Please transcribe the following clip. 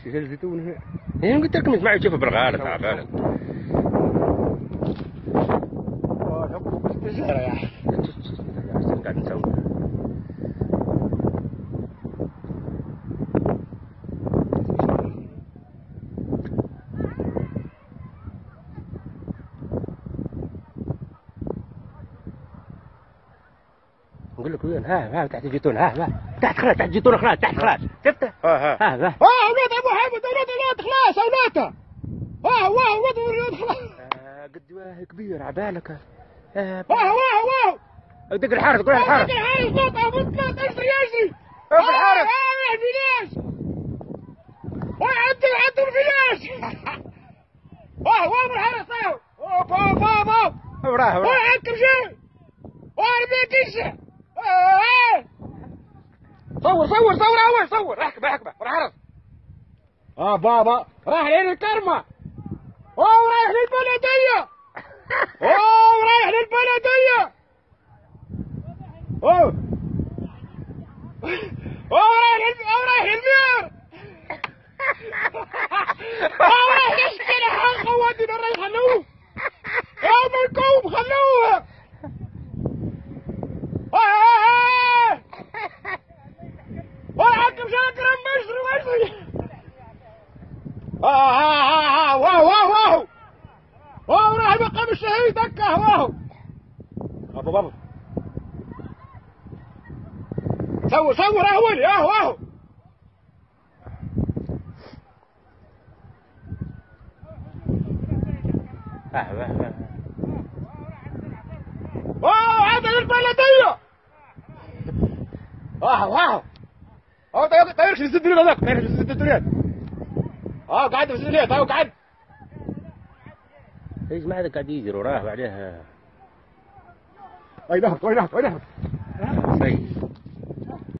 شجر زيتون هنا. يعني قلت لكم اسمعوا شوفوا بالغالة تعبانة. الشجرة يا أخي. قاعد نسوي. نقول لك وين ها تحت الزيتون ها تحت خلاص تحت الزيتون خلاص تحت خلاص شفته؟ ها أولاد أبو حامد أولاد خلاص أولاده. أولاد خلاص. قد واه كبير عبالك. واه دق الحارس قول الحارس. دق الحارس بطل اجري. في الحارس. الفلاش. عدوا الفلاش. واه بالحارس طاو. وراه عكر شيء. ارمي كشه. صور احكبه بالحارس. بابا راح لين الكرمة. رايح للبلدية. رايح للبير. رايح يشتري حق خواتنا الريح خلوه. منكم خلوه. حكم شاكر مشري. واو راح مقام الشهيد دكه واو. بابا صور اول واو. هذا البلدية. واو طيرش السدريات هذاك طيرش السدريات. قاعد في السدريات قاعد. ايش ما هذا قاعد يجري وراه بعدها. وين نهبط. صحيح